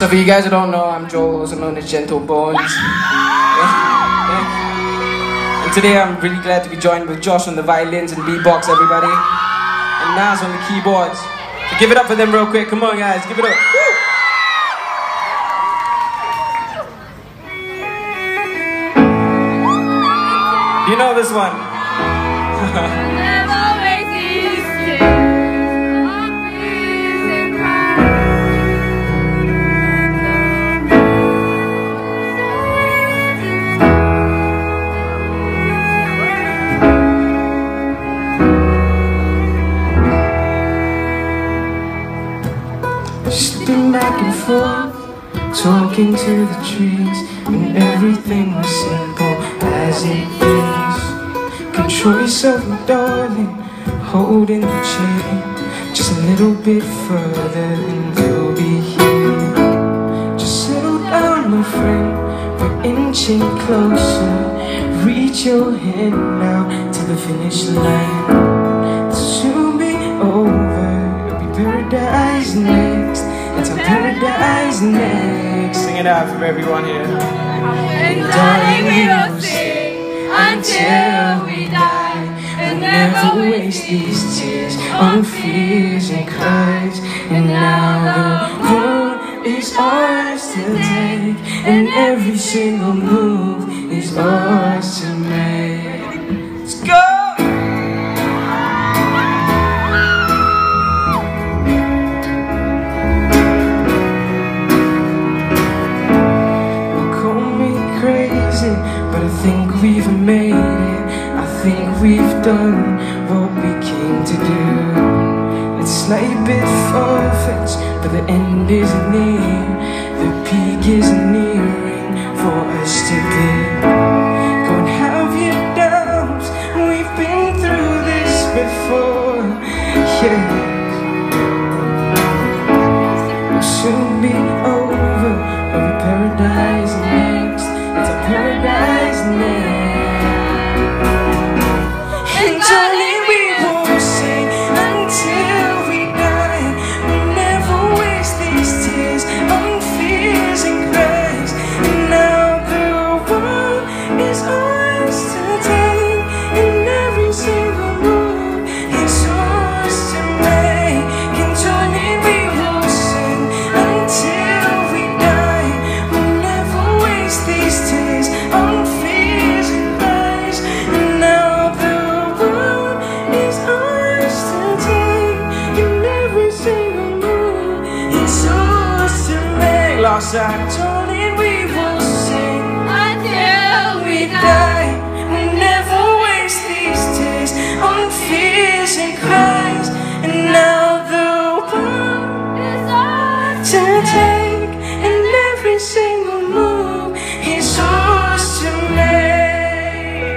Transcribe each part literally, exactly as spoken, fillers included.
So for you guys who don't know, I'm Joel, also known as Gentle Bones. Yeah, yeah. And today I'm really glad to be joined with Josh on the violins and beatbox, everybody. And Nas on the keyboards. So give it up for them real quick. Come on guys, give it up. Woo! You know this one. Slipping back and forth, talking to the trees, when everything was simple as it is. Control yourself, my darling, holding the chain just a little bit further and you'll be here. Just settle down, my friend, we're inching closer. Reach your hand out to the finish line. It'll soon be over, it'll be paradise next. It's a paradise next. Sing it out for everyone here. And darling, we will sing until we die, and never waste these tears on fears and cries. And now the road is ours to take, and every single move is ours to make. Let's go! But I think we've made it, I think we've done what we came to do. It's slightly bit far-fetched, but the end is near. The peak is nearing for us to be. Go and have your doubts, we've been through this before. Yeah. We'll soon be over, over paradise next. It's a paradise next. And darling, we will sing until we die. We'll never waste these tears on fears and cries. And now the world is ours to take, and every single move is ours to make. And darling, we will sing until we die. We'll never waste these tears on fears and cries. And now the world is ours to take, and every single move is ours to make. Last time, darling, we will sing until we die. We'll never waste these tears on fears and cries. And now the world is ours to take, and every single move is ours to make.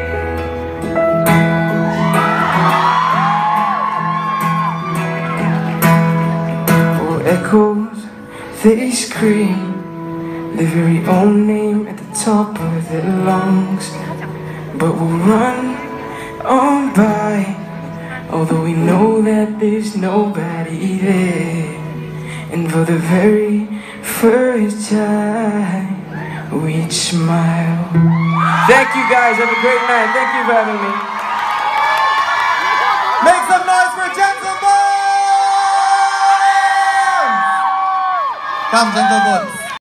Oh, echoes, they scream their very own name at the top of their lungs. But we'll run on by, although we know that there's nobody there. And for the very first time, we'd smile. Thank you guys, have a great night. Thank you for having me. Make some noise for Gentle Bones! Come, Gentle Bones.